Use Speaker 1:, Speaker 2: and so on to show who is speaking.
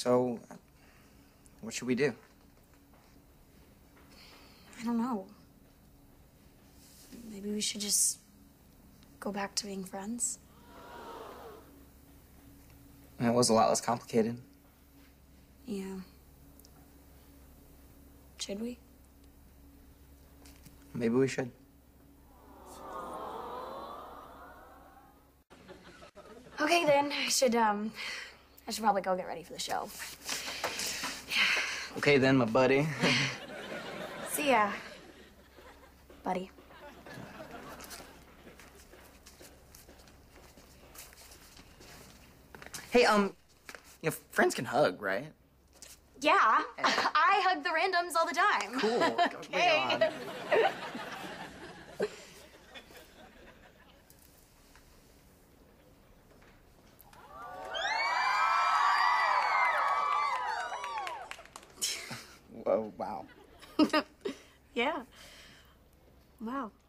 Speaker 1: So, what should we do?
Speaker 2: I don't know. Maybe we should just go back to being friends.
Speaker 1: It was a lot less complicated.
Speaker 2: Yeah. Should we?
Speaker 1: Maybe we should.
Speaker 2: Okay, then. I should probably go get ready for the show.
Speaker 1: Okay, then, my buddy.
Speaker 2: See ya, buddy.
Speaker 1: Hey, friends can hug, right?
Speaker 2: Yeah, I hug the randoms all the time.
Speaker 1: Cool.
Speaker 2: Okay.
Speaker 1: Whoa, wow.
Speaker 2: Yeah. Wow.